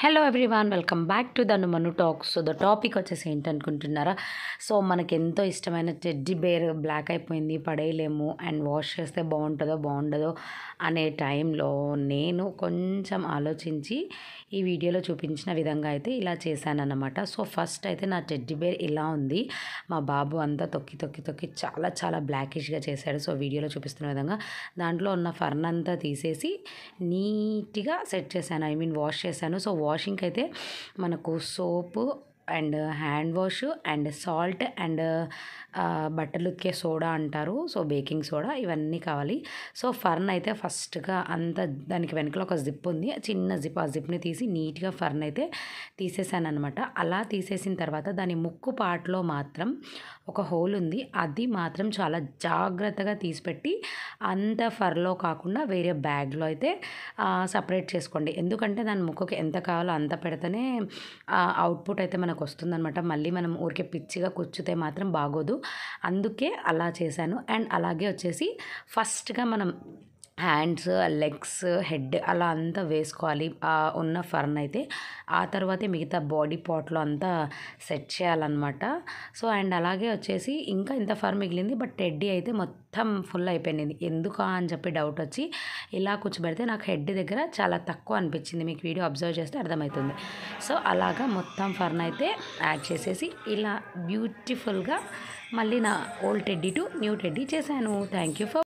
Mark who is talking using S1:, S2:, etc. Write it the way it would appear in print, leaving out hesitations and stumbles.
S1: Hello everyone, welcome back to the Manu talks. So the topic వచ్చేసి ఏంటనుకుంటున్నారా? So మనకి ఎంతో ఇష్టమైన టెడ్డీ బేర్ బ్లాక్ అయిపోయింది, పడేయలేము, అండ్ వాష్ చేస్తే బాగుండదో అనే టైంలో నేను కొంచెం ఆలోచించి ఈ వీడియోలో చూపించిన విధంగా అయితే ఇలా చేశానన్నమాట. సో ఫస్ట్ అయితే నా టెడ్డీ బేర్ ఇలా ఉంది. మా బాబు అంతా తొక్కి చాలా బ్లాకిష్గా చేశాడు. సో వీడియోలో చూపిస్తున్న విధంగా దాంట్లో ఉన్న ఫర్న్ అంతా తీసేసి నీట్గా సెట్ చేశాను, వాష్ చేశాను. సో వాషింగ్కి అయితే మనకు soap and hand wash and salt and బట్టలు ఉతికే సోడా అంటారు, సో బేకింగ్ సోడా, ఇవన్నీ కావాలి. సో ఫర్న్ అయితే ఫస్ట్గా అంత దానికి వెనకలో ఒక జిప్ ఉంది, చిన్న జిప్, ఆ జిప్ని తీసి నీట్గా ఫర్న్ అయితే తీసేసాను అనమాట. అలా తీసేసిన తర్వాత దాని ముక్కు పార్ట్లో మాత్రం ఒక హోల్ ఉంది, అది మాత్రం చాలా జాగ్రత్తగా తీసిపెట్టి అంత ఫర్లో కాకుండా వేరే బ్యాగ్లో అయితే సపరేట్ చేసుకోండి. ఎందుకంటే దాని ముక్కుకి ఎంత కావాలో అంత పెడితేనే అవుట్పుట్ అయితే మనకు వస్తుందన్నమాట. మళ్ళీ మనం ఊరికే పిచ్చిగా కూర్చుతే మాత్రం బాగోదు, అందుకే అలా చేశాను. అండ్ అలాగే వచ్చేసి ఫస్ట్గా మనం హ్యాండ్స్, లెగ్స్, హెడ్ అలా అంతా వేసుకోవాలి ఉన్న ఫర్న్ అయితే. ఆ తర్వాతే మిగతా బాడీ పార్ట్లో అంతా సెట్ చేయాలన్నమాట. సో అండ్ అలాగే వచ్చేసి ఇంకా ఇంత ఫర్ మిగిలింది, బట్ టెడ్డీ అయితే మొత్తం ఫుల్ అయిపోయింది. ఎందుకా అని చెప్పి డౌట్ వచ్చి ఇలా కూర్చోబెడితే నాకు హెడ్ దగ్గర చాలా తక్కువ అనిపించింది. మీకు వీడియో అబ్జర్వ్ చేస్తే అర్థమవుతుంది. సో అలాగా మొత్తం ఫర్న్ అయితే యాడ్ చేసేసి ఇలా బ్యూటిఫుల్గా మళ్ళీ నా old teddy to new teddy చేశాను. Thank you for